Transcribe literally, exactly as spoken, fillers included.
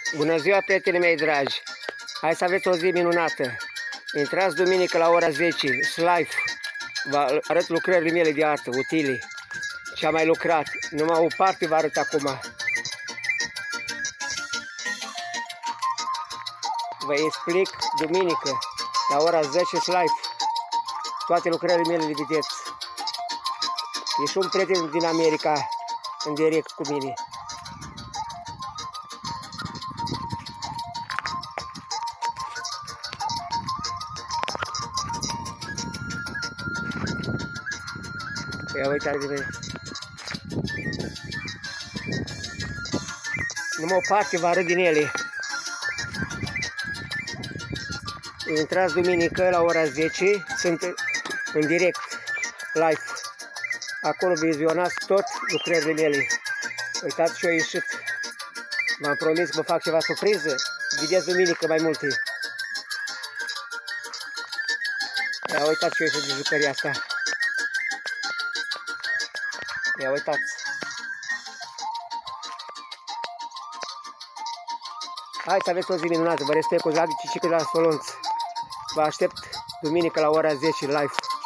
Bună ziua, prietenii mei dragi! Hai să aveți o zi minunată! Intrați duminică la ora zece, live. Vă arăt lucrările mele de artă, utile. Ce am mai lucrat. Numai o parte vă arăt acum. Vă explic duminică, la ora zece, live. Toate lucrările mele le vedeți. E și un prieten din America în direct cu mine. Ia uitați de mine. Numai o parte vă arăt din ele. Intrați duminică la ora zece, sunt în direct, live. Acolo vizionați tot lucrările mele. Uitați ce-au ieșit. V-am promis că vă fac ceva surpriză. Vedeți duminică mai multe. Ia uitați ce-au ieșit din jucăria asta. Ia uitați. Hai să aveți o zi minunată. Vă respect cu drag, Cicică de la Solonț. Vă aștept duminică la ora zece live.